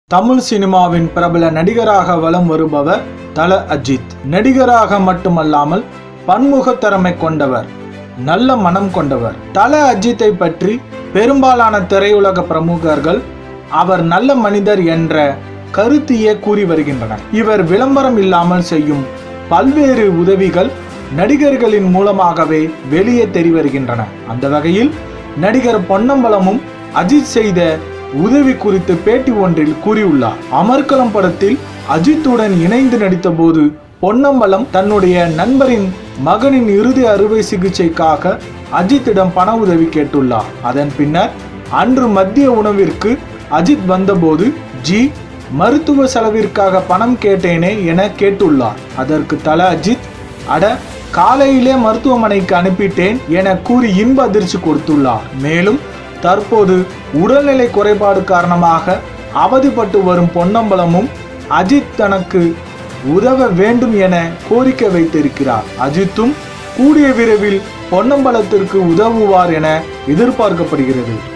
தமிழ் சினிமாவின் பிரபல நடிகராக வலம் வருபவர் ThalaAjith. நடிகராக மட்டுமல்லாமல் பன்முக திறமை கொண்டவர், நல்ல மனம் கொண்டவர். ThalaAjithஐ பற்றி பெரும்பாலான திரையுலக பிரமுகர்கள் அவர் நல்ல மனிதர் என்ற கருத்தையே கூறி வருகின்றனர். இவர் விளம்பரம் இல்லாமல் செய்யும் பல்வேறு உதவிகள் நடிகர்களின் மூலமாகவே வெளியே தெரிவருகின்றன. அந்த வகையில் நடிகர் பொன்னம்பலமும் அஜித் செய்த உதவி குறித்து பேட்டி ஒன்றில் கூறியுள்ளார். அமர்கலம் படத்தில் அஜித்துடன் இணைந்து நடித்த போது பொன்னம்பலம் தன்னுடைய நண்பரின் மகனின் இறுதி அறுவை சிகிச்சைக்காக அஜித்திடம் பண உதவி கேட்டுள்ளார். அதன் பின்னர் அன்று மதிய உணவிற்கு அஜித் வந்தபோது மருத்துவ செலவிற்காக பணம் கேட்டேனே என கேட்டுள்ளார். அதற்கு ThalaAjith, அட காலையிலே மருத்துவமனைக்கு அனுப்பிட்டேன் என கூறி இன்ப அதிர்ச்சி கொடுத்துள்ளார். மேலும் தற்போது உடல்நிலை குறைபாடு காரணமாக அவதிப்பட்டு வரும் பொன்னம்பலமும் அஜித் தனக்கு உதவ வேண்டும் என கோரிக்கை வைத்திருக்கிறார். அஜித்தும் கூடிய விரைவில் பொன்னம்பலத்திற்கு உதவுவார் என எதிர்பார்க்கப்படுகிறது.